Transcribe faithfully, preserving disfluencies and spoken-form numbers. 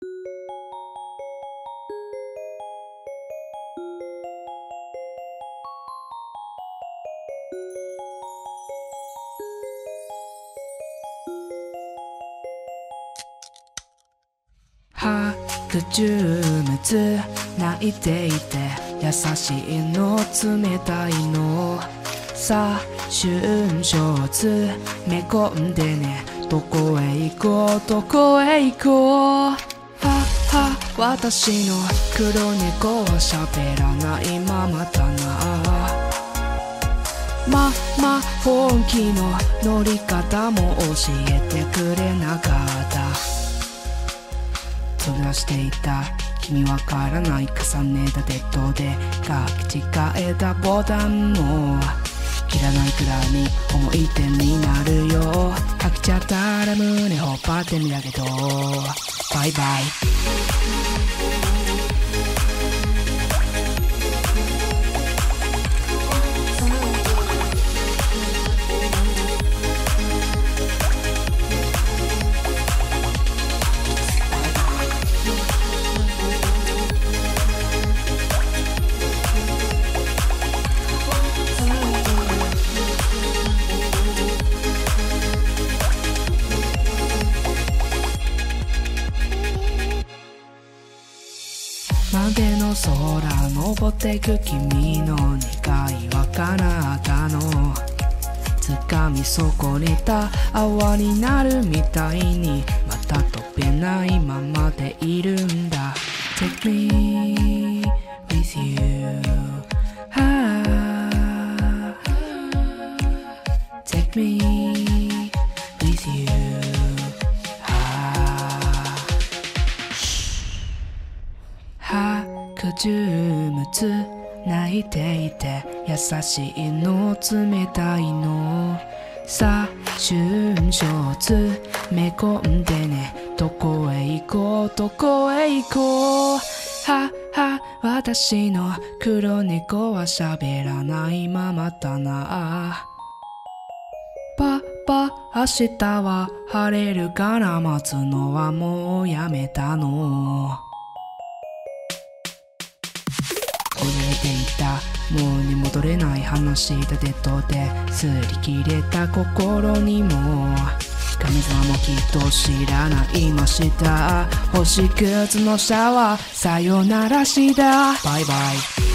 白昼夢泣いていて優しいの冷たいのさ春ショーツめ込んでねどこへ行こうどこへ行こうはは私の黒猫は喋らないままだなまま本気の乗り方も教えてくれなかった飛び出していた君わからない重ねた鉄塔で書き違えたボタンも切らないくらいに思い出になるよ飽きちゃったら胸ほっ張ってみたけどバイバイまでの空登ってく君の願いは叶ったの掴み損ねた泡になるみたいにまた飛べないままでいるんだ Take me with you、ah、Take me with you白昼夢泣いていて優しいの冷たいのさ春ショーツめ込んでねどこへ行こうどこへ行こうはは私の黒猫は喋らないままだなパパ明日は晴れるから待つのはもうやめたの溺れていたもうに戻れない話だデッドですり切れた心にも神様もきっと知らないました星屑のシャワーさよならしたバイバイ